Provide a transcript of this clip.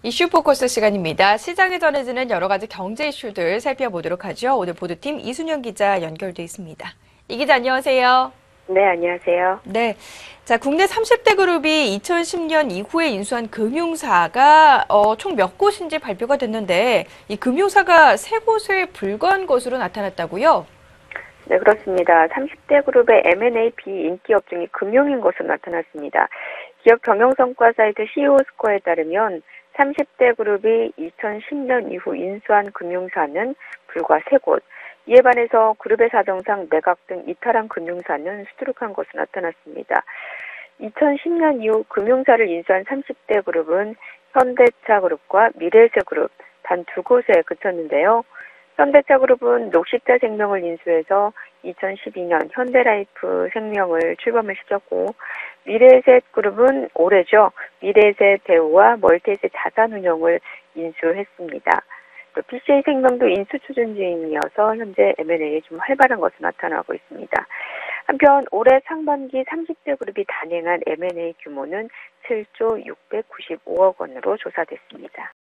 이슈 포커스 시간입니다. 시장에 전해지는 여러 가지 경제 이슈들 살펴보도록 하죠. 오늘 보도팀 이순영 기자 연결돼 있습니다. 이 기자 안녕하세요. 네, 안녕하세요. 네. 자, 국내 30대 그룹이 2010년 이후에 인수한 금융사가 총 몇 곳인지 발표가 됐는데 이 금융사가 세 곳에 불과한 것으로 나타났다고요? 네, 그렇습니다. 30대 그룹의 M&A 비인기 업종이 금융인 것으로 나타났습니다. 기업 경영성과 사이트 CEO 스코어에 따르면 30대 그룹이 2010년 이후 인수한 금융사는 불과 3곳, 이에 반해서 그룹의 사정상 매각 등 이탈한 금융사는 수두룩한 것으로 나타났습니다. 2010년 이후 금융사를 인수한 30대 그룹은 현대차그룹과 미래에셋그룹 단 2곳에 그쳤는데요. 현대차그룹은 녹십자생명을 인수해서 2012년 현대라이프 생명을 출범을 시켰고, 미래에셋그룹은 올해죠. 미래에셋대우와 멀티에셋 자산운용을 인수했습니다. 또 PCA생명도 인수 추진 중이어서 현재 M&A에 좀 활발한 것으로 나타나고 있습니다. 한편 올해 상반기 30대 그룹이 단행한 M&A 규모는 7조 695억 원으로 조사됐습니다.